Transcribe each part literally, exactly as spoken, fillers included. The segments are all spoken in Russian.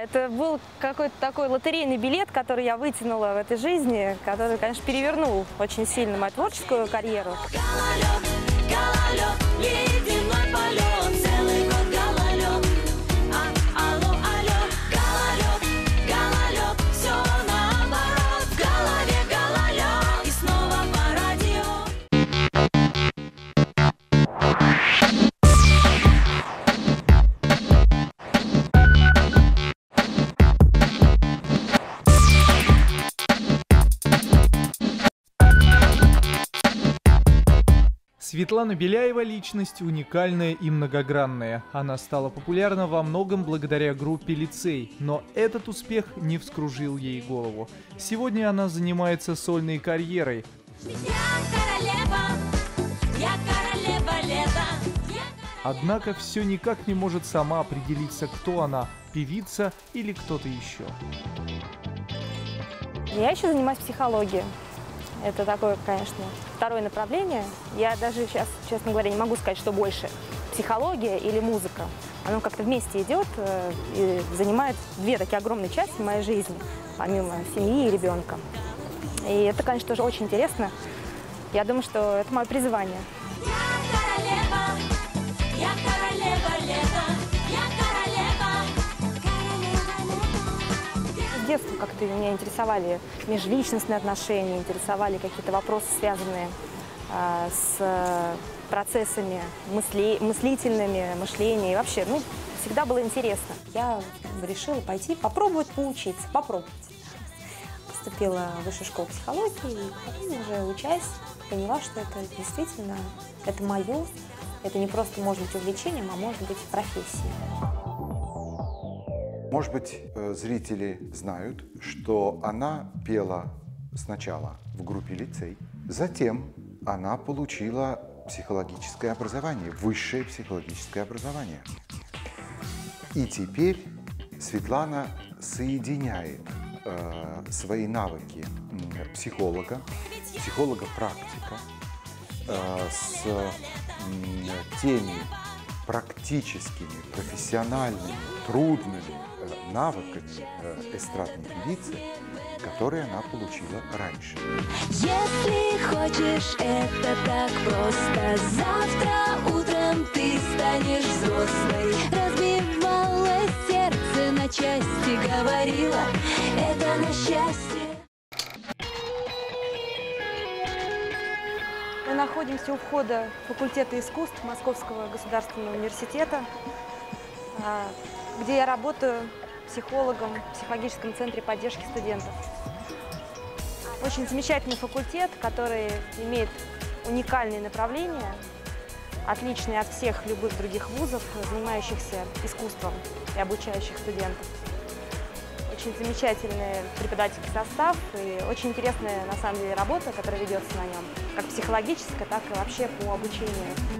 это был какой-то такой лотерейный билет, который я вытянула в этой жизни, который, конечно, перевернул очень сильно мою творческую карьеру. Гололед, гололед, ледяной полет, целый год гололед. А, алло, алло, гололед, гололед, все наоборот. В голове гололед, и снова по радио. Светлана Беляева – личность уникальная и многогранная. Она стала популярна во многом благодаря группе «Лицей», но этот успех не вскружил ей голову. Сегодня она занимается сольной карьерой. Я королева, я королева лета. Я... Однако все никак не может сама определиться, кто она – певица или кто-то еще. Я еще занимаюсь психологией. Это такое, конечно, второе направление. Я даже сейчас, честно говоря, не могу сказать, что больше – психология или музыка. Оно как-то вместе идет и занимает две такие огромные части моей жизни, помимо семьи и ребенка. И это, конечно, тоже очень интересно. Я думаю, что это мое призвание. Я королева, я королева лета. Я королева, королева лета. С детства как-то меня интересовали межличностные отношения, интересовали какие-то вопросы, связанные э, с процессами мысли, мыслительными, мышления. И вообще, ну, всегда было интересно. Я решила пойти попробовать поучиться, попробовать. Поступила в высшую школу психологии, и потом уже учась, поняла, что это действительно, это мое. Это не просто может быть увлечением, а может быть профессией. Может быть, зрители знают, что она пела сначала в группе «Лицей», затем она получила психологическое образование, высшее психологическое образование. И теперь Светлана соединяет э, свои навыки психолога, психолога-практика э, с э, теми практическими, профессиональными, трудными э, навыками э, эстрадной певицы, которые она получила раньше. Если хочешь, это так просто. Завтра утром ты станешь взрослой. Разбивалось сердце на части, говорила, это на счастье. Мы находимся у входа факультета искусств Московского государственного университета, где я работаю психологом в психологическом центре поддержки студентов. Очень замечательный факультет, который имеет уникальные направления, отличные от всех любых других вузов, занимающихся искусством и обучающих студентов. Очень замечательный преподавательский состав и очень интересная, на самом деле, работа, которая ведется на нем, как психологическая, так и вообще по обучению.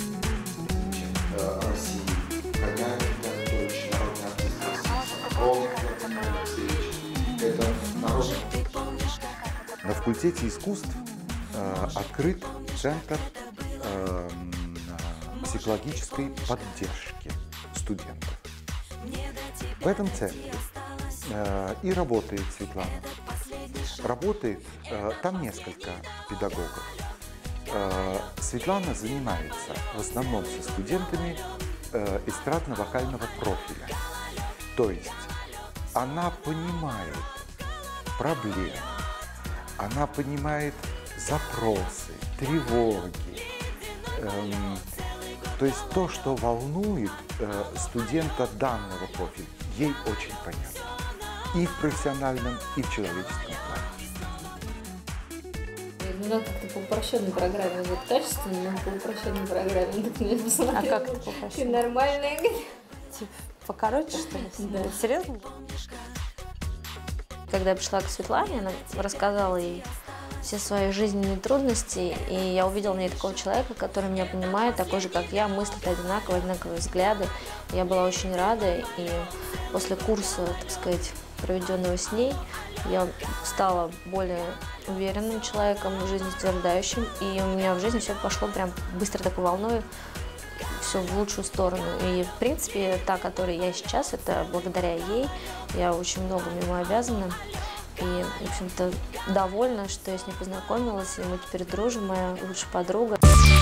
России гоняют, это очень народный артист. Он, это народный. На факультете искусств э, открыт центр э, психологической поддержки студентов. В этом центре э, и работает Светлана. Работает э, там несколько педагогов. Э, Светлана занимается в основном со студентами э, эстрадно-вокального профиля. То есть она понимает проблемы, она понимает запросы, тревоги. Эм, то есть то, что волнует э, студента данного профиля, ей очень понятно. И в профессиональном, и в человеческом плане. Ну да, как-то по упрощенной программе, вот качественно, но по упрощенной программе. Так меня посмотрела. А как это по упрощенной? Ты нормальная. Типа покороче, что ли? Да. Серьезно? Когда я пришла к Светлане, она рассказала ей все свои жизненные трудности, и я увидела в ней такого человека, который меня понимает, такой же, как я, мыслит одинаково, одинаковые взгляды. Я была очень рада, и после курса, так сказать, проведенного с ней, я стала более уверенным человеком, жизнеутверждающим, и у меня в жизни все пошло прям быстро такой волной. все в лучшую сторону. И, в принципе, та, которая я сейчас, это благодаря ей. Я очень многому ему обязана. И, в общем-то, довольна, что я с ней познакомилась, и мы теперь дружим, моя лучшая подруга.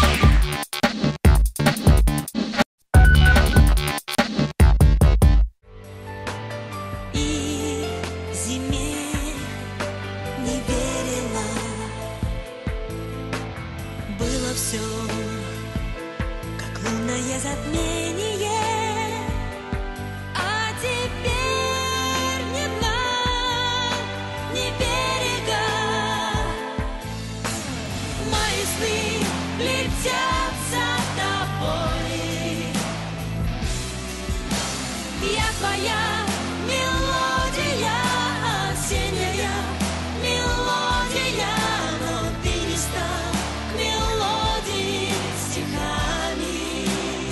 И зиме не верила, было все как лунное затмение, а теперь ни дна, ни берега. Мои сны летят за тобой, я твоя мелодия, осенняя мелодия, но ты не стал к мелодии стихами.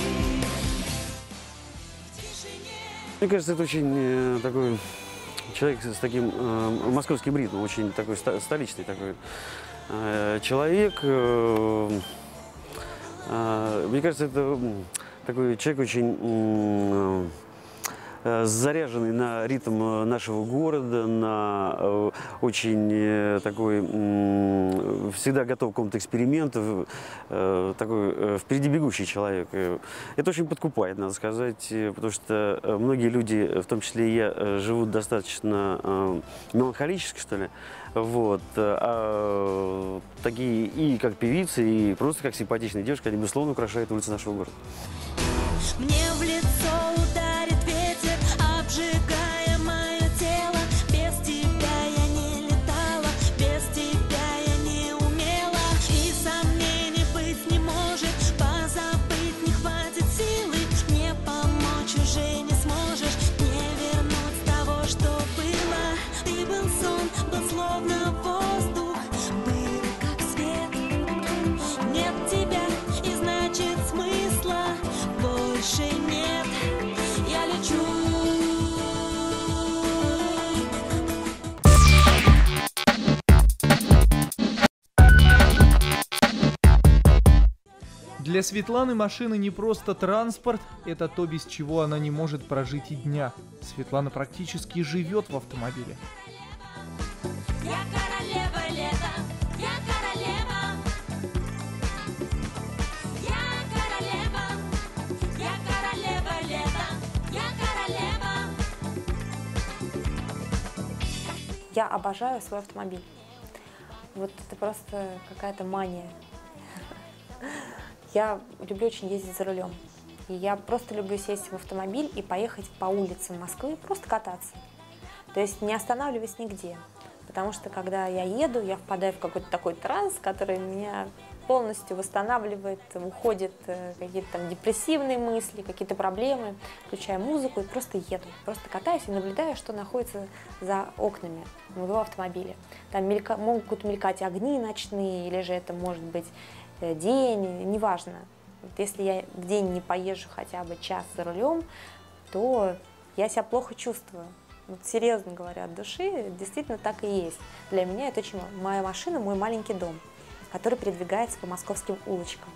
В тишине. Мне кажется, это очень э, такой человек с таким э, московским ритмом, очень такой ста- столичный такой э, человек. Э, э, мне кажется, это м, такой человек очень м, э, заряженный на ритм нашего города, на э, очень э, такой м, всегда готов к какому-то эксперименту, э, такой э, впереди бегущий человек. Э, Это очень подкупает, надо сказать, э, потому что э, многие люди, в том числе и я, э, живут достаточно э, меланхолически, что ли. Вот. А такие и как певицы, и просто как симпатичные девушки, они, безусловно, украшают улицы нашего города. Мне в лицо ударит ветер, обжигая мое тело. Без тебя я не летала, без тебя я не умела. И сомнений быть не может, позабыть не хватит силы. Мне помочь уже не сможешь, не вернуть того, что было. Ты был сон, был словно воздух, был как свет. Нет тебя, и значит смысла больше нет. Я лечу. Для Светланы машина не просто транспорт, это то, без чего она не может прожить и дня. Светлана практически живет в автомобиле. Я королева лета, я королева. Я королева, я королева лета, я королева. Я обожаю свой автомобиль. Вот это просто какая-то мания. Я люблю очень ездить за рулем. И я просто люблю сесть в автомобиль и поехать по улицам Москвы, просто кататься. То есть не останавливаясь нигде. Потому что когда я еду, я впадаю в какой-то такой транс, который меня полностью восстанавливает, уходят э, какие-то там депрессивные мысли, какие-то проблемы, включаю музыку и просто еду. Просто катаюсь и наблюдаю, что находится за окнами моего автомобиля. Там мелька, могут мелькать огни ночные, или же это может быть э, день, неважно. Вот если я в день не поезжу хотя бы час за рулем, то я себя плохо чувствую. Вот, серьезно говоря, от души действительно так и есть. Для меня это очень моя машина, мой маленький дом, который передвигается по московским улочкам.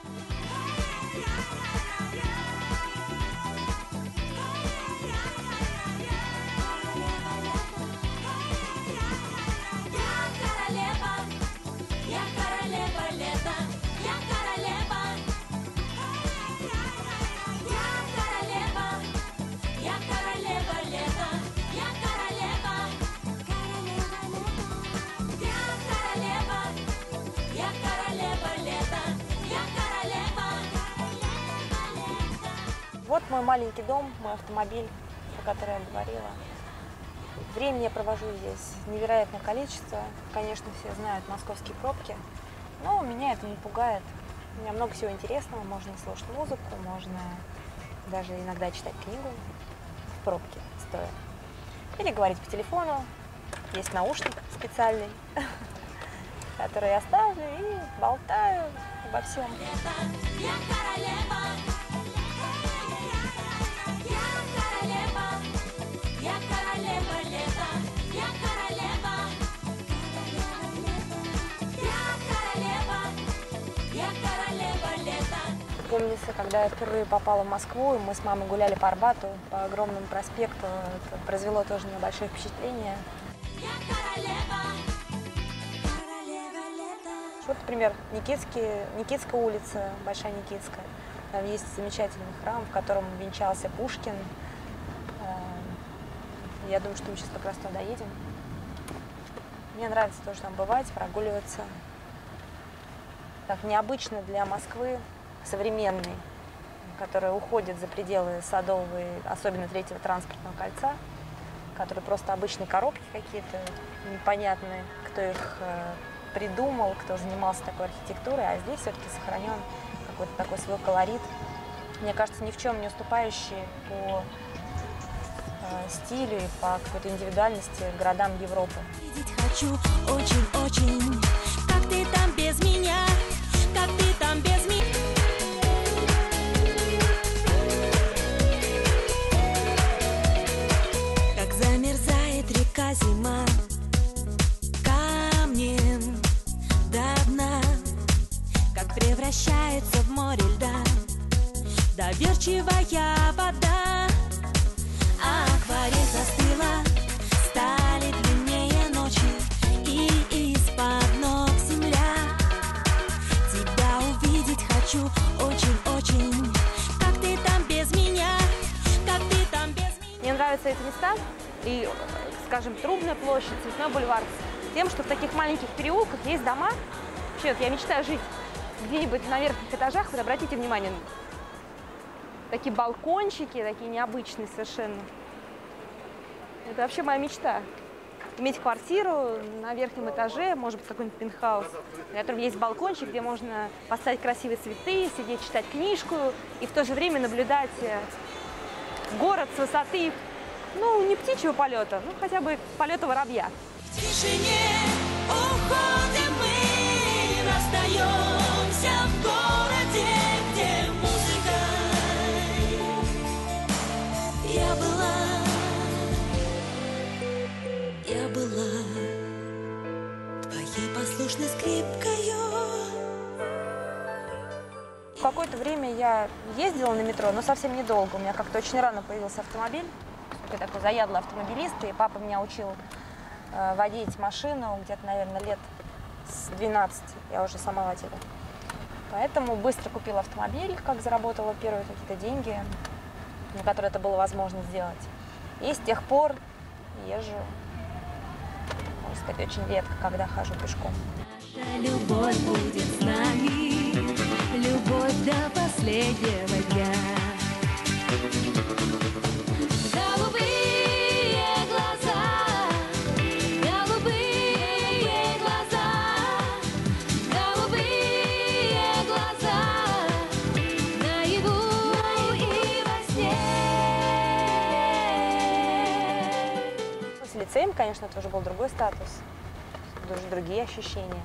Вот мой маленький дом, мой автомобиль, про который я говорила. Времени я провожу здесь невероятное количество. Конечно, все знают московские пробки, но меня это не пугает. У меня много всего интересного. Можно слушать музыку, можно даже иногда читать книгу в пробке стоя. Или говорить по телефону. Есть наушник специальный, который я ставлю и болтаю обо всем. помнится, когда я впервые попала в Москву, и мы с мамой гуляли по Арбату, по огромному проспекту. Это произвело тоже небольшое впечатление. Вот, например, Никитский, Никитская улица, Большая Никитская. Там есть замечательный храм, в котором венчался Пушкин. Я думаю, что мы сейчас как раз туда едем. Мне нравится тоже там бывать, прогуливаться. Так необычно для Москвы, современной, которая уходит за пределы Садовой, особенно третьего транспортного кольца, которые просто обычные коробки какие-то, непонятные, кто их придумал, кто занимался такой архитектурой, а здесь все-таки сохранен какой-то такой свой колорит. Мне кажется, ни в чем не уступающий по э, стилю и по какой-то индивидуальности городам Европы. Видеть хочу очень-очень, как ты там без меня, как ты там без меня. Как замерзает река зима, камнем до дна, как превращается в море льда доверчивая вода. Акварель застыла, стали длиннее ночи, и из-под ног земля. Тебя увидеть хочу очень-очень, как ты там без меня, как ты там без меня. Мне нравятся эти места, и, скажем, Трубная площадь, Цветной бульвар, тем, что в таких маленьких переулках есть дома. Вообще, вот я мечтаю жить где-нибудь на верхних этажах, вот обратите внимание, такие балкончики, такие необычные совершенно. Это вообще моя мечта. Иметь квартиру на верхнем этаже, может быть, какой-нибудь пентхаус, на котором есть балкончик, где можно поставить красивые цветы, сидеть, читать книжку и в то же время наблюдать город с высоты, ну, не птичьего полета, ну, хотя бы полета воробья. В тишине уходим мы, расстаемся в городе, где музыка. Я была, я была твоей послушной скрипкою. В какое-то время я ездила на метро, но совсем недолго. У меня как-то очень рано появился автомобиль. Я такой заядлый автомобилист, и папа меня учил э, водить машину где-то, наверное, лет с двенадцати. Я уже сама водила. Поэтому быстро купила автомобиль, как заработала первые какие-то деньги, на которые это было возможно сделать. И с тех пор езжу, можно сказать, очень редко, когда хожу пешком. Наша любовь будет с нами, любовь до последнего дня. Голубые глаза, голубые глаза, голубые глаза, наяву и во сне. С лицеем, конечно, это уже был другой статус, уже другие ощущения.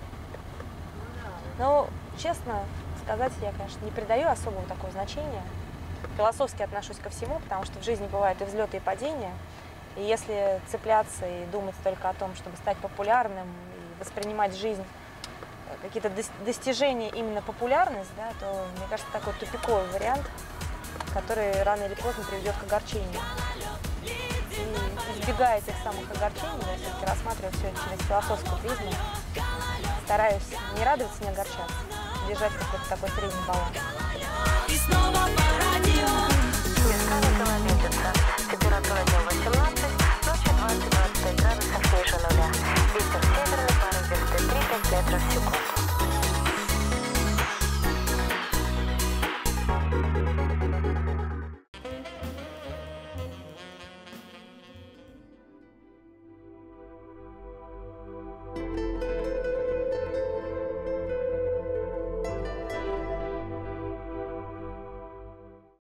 Но, честно сказать, я, конечно, не придаю особого такого значения. Философски отношусь ко всему, потому что в жизни бывают и взлеты, и падения. И если цепляться и думать только о том, чтобы стать популярным, и воспринимать жизнь, какие-то достижения, именно популярность, да, то, мне кажется, такой тупиковый вариант, который рано или поздно приведет к огорчению. И избегая этих самых огорчений, я все-таки рассматриваю все это через философскую призму. Стараюсь не радоваться, не огорчаться, держать какой-то такой средний баланс. И снова пора.